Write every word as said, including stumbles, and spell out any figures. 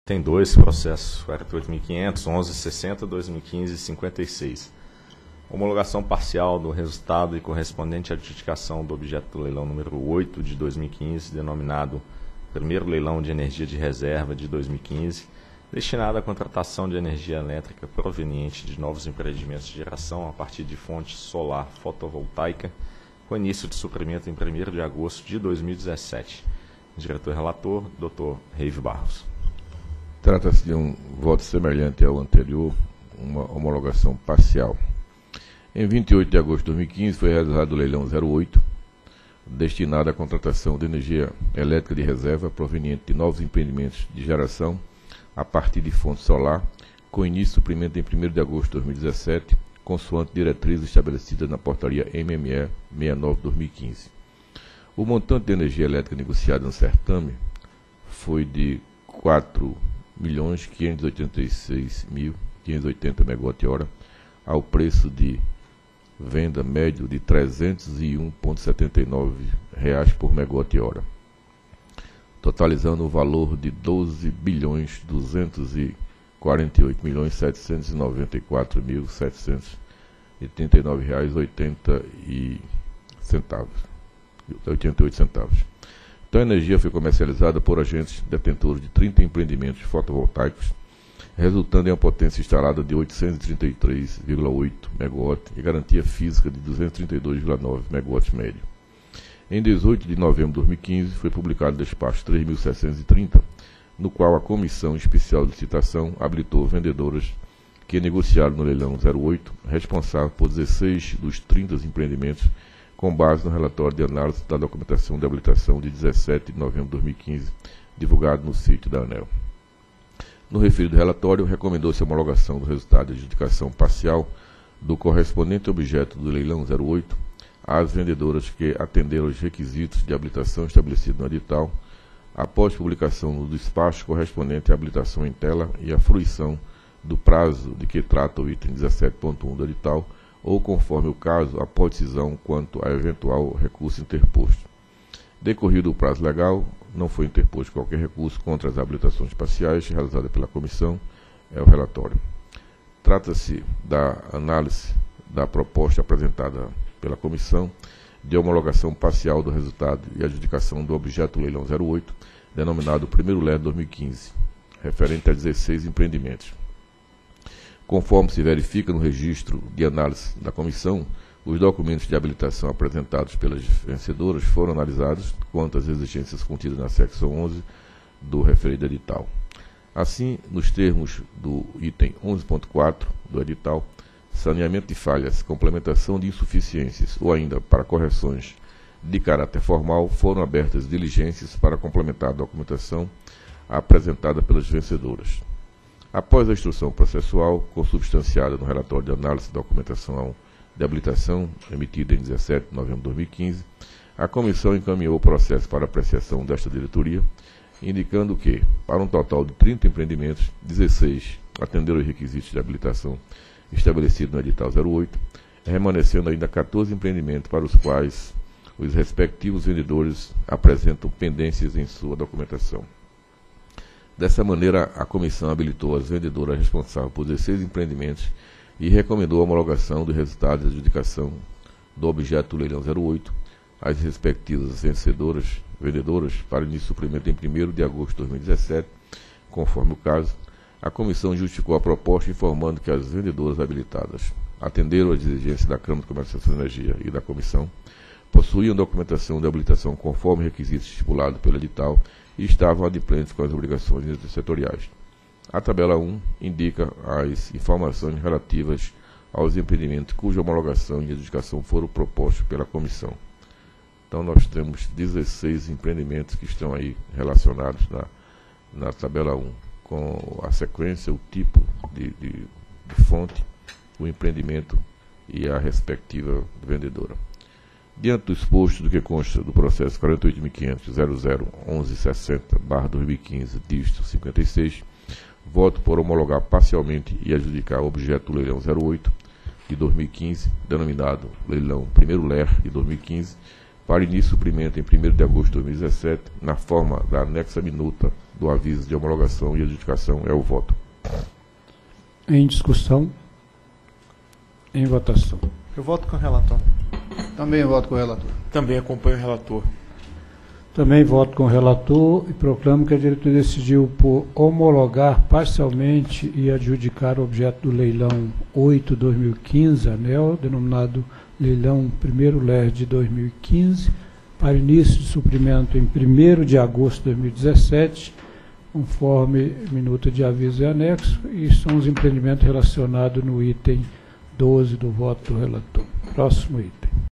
Tem dois processos, quarenta e oito mil e quinhentos, onze sessenta, dois mil e quinze, cinquenta e seis. Homologação parcial do resultado e correspondente adjudicação do objeto do leilão número oito de dois mil e quinze, denominado Primeiro Leilão de Energia de Reserva de dois mil e quinze, destinado à contratação de energia elétrica proveniente de novos empreendimentos de geração a partir de fonte solar fotovoltaica, com início de suprimento em primeiro de agosto de dois mil e dezessete. Diretor-relator, doutor Reive Barros. Trata-se de um voto semelhante ao anterior, uma homologação parcial. Em vinte e oito de agosto de dois mil e quinze foi realizado o leilão zero oito, destinado à contratação de energia elétrica de reserva proveniente de novos empreendimentos de geração a partir de fonte solar, com início de suprimento em primeiro de agosto de dois mil e dezessete, consoante diretrizes estabelecidas na portaria M M E sessenta e nove de dois mil e quinze. O montante de energia elétrica negociado no certame foi de quatro milhões quinhentos e oitenta e seis mil quinhentos e oitenta megawatt-hora, ao preço de venda médio de trezentos e um vírgula setenta e nove reais por megawatt-hora, totalizando o valor de doze bilhões duzentos e quarenta e oito milhões setecentos e noventa e quatro mil setecentos e trinta e nove reais e oitenta e oito centavos. Então, a energia foi comercializada por agentes detentores de trinta empreendimentos fotovoltaicos, resultando em uma potência instalada de oitocentos e trinta e três vírgula oito megawatts e garantia física de duzentos e trinta e dois vírgula nove megawatts médio. Em dezoito de novembro de dois mil e quinze, foi publicado o despacho três mil seiscentos e trinta, no qual a Comissão Especial de Licitação habilitou vendedoras que negociaram no leilão zero oito, responsável por dezesseis dos trinta empreendimentos, com base no relatório de análise da documentação de habilitação de dezessete de novembro de dois mil e quinze, divulgado no sítio da ANEEL. No referido relatório, recomendou-se a homologação do resultado de adjudicação parcial do correspondente objeto do leilão zero oito às vendedoras que atenderam aos requisitos de habilitação estabelecidos no edital, após publicação do despacho correspondente à habilitação em tela e a fruição do prazo de que trata o item dezessete ponto um do edital, ou conforme o caso, após decisão quanto a eventual recurso interposto. Decorrido o prazo legal, não foi interposto qualquer recurso contra as habilitações parciais realizadas pela comissão, é o relatório. Trata-se da análise da proposta apresentada pela comissão de homologação parcial do resultado e adjudicação do objeto do leilão zero oito, denominado Primeiro Leilão de dois mil e quinze, referente a dezesseis empreendimentos. Conforme se verifica no registro de análise da comissão, os documentos de habilitação apresentados pelas vencedoras foram analisados quanto às exigências contidas na secção onze do referido edital. Assim, nos termos do item onze ponto quatro do edital, saneamento de falhas, complementação de insuficiências ou ainda para correções de caráter formal, foram abertas diligências para complementar a documentação apresentada pelas vencedoras. Após a instrução processual, consubstanciada no relatório de análise de documentação de habilitação, emitida em dezessete de novembro de dois mil e quinze, a comissão encaminhou o processo para apreciação desta diretoria, indicando que, para um total de trinta empreendimentos, dezesseis atenderam os requisitos de habilitação estabelecidos no edital zero oito, remanescendo ainda quatorze empreendimentos para os quais os respectivos vendedores apresentam pendências em sua documentação. Dessa maneira, a comissão habilitou as vendedoras responsáveis por dezesseis empreendimentos e recomendou a homologação do resultado de adjudicação do objeto do leilão zero oito às respectivas vencedoras, vendedoras para início de suprimento em primeiro de agosto de dois mil e dezessete, conforme o caso. A comissão justificou a proposta informando que as vendedoras habilitadas atenderam às exigências da Câmara de Comercialização de Energia e da comissão, possuíam documentação de habilitação conforme requisitos estipulados pelo edital e estavam adimplentes com as obrigações intersetoriais. A tabela um indica as informações relativas aos empreendimentos cuja homologação e adjudicação foram propostos pela comissão. Então, nós temos dezesseis empreendimentos que estão aí relacionados na, na tabela um, com a sequência, o tipo de, de, de fonte, o empreendimento e a respectiva vendedora. Diante do exposto do que consta do processo quarenta e oito mil quinhentos ponto zero zero onze sessenta barra dois mil e quinze, dígito cinquenta e seis, voto por homologar parcialmente e adjudicar o objeto do leilão zero oito de dois mil e quinze, denominado leilão Primeiro Ler de dois mil e quinze, para início de suprimento em primeiro de agosto de dois mil e dezessete, na forma da anexa minuta do aviso de homologação e adjudicação. É o voto. Em discussão. Em votação. Eu voto com o relator. Também voto com o relator. Também acompanho o relator. Também voto com o relator e proclamo que a diretoria decidiu por homologar parcialmente e adjudicar o objeto do leilão oito barra dois mil e quinze, ANEEL, denominado leilão primeiro L E R de dois mil e quinze, para início de suprimento em primeiro de agosto de dois mil e dezessete, conforme minuta de aviso e anexo, e são os empreendimentos relacionados no item doze do voto do relator. Próximo item.